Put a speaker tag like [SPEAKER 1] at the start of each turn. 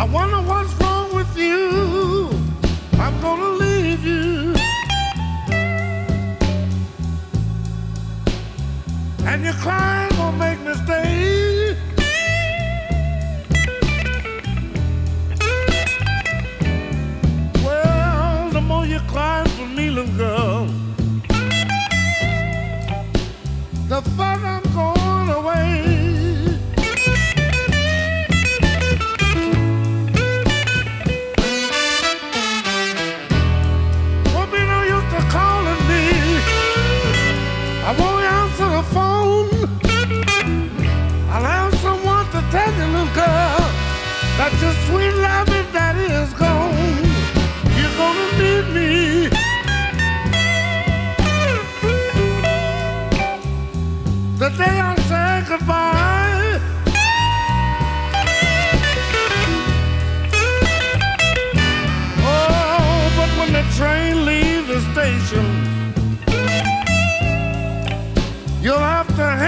[SPEAKER 1] wonder what's wrong with you. I'm gonna leave you, and your crying won't make me stay. Well, the more you cry for me, little girl, the further I'm going away. I won't answer the phone. I'll have someone to tell you, little girl, that your sweet loving daddy is gone. You're gonna need me. The day I say goodbye. Oh, but when the train leaves the station, you'll have to